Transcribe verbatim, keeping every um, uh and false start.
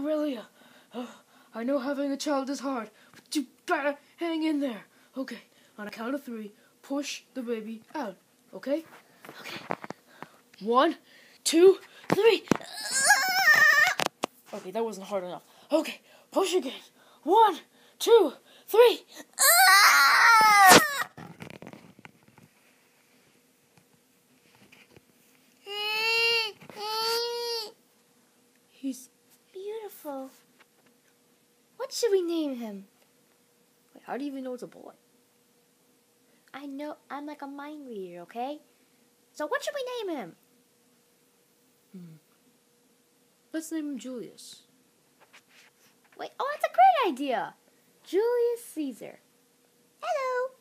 Aurelia, uh, I know having a child is hard, but you better hang in there. Okay, on a count of three, push the baby out. Okay? Okay. One, two, three. Okay, that wasn't hard enough. Okay, push again. One, two, three. He's beautiful. What should we name him? Wait, how do you even know it's a boy? I know, I'm like a mind reader, okay? So what should we name him? Hmm. Let's name him Julius. Wait, oh, that's a great idea. Julius Caesar. Hello.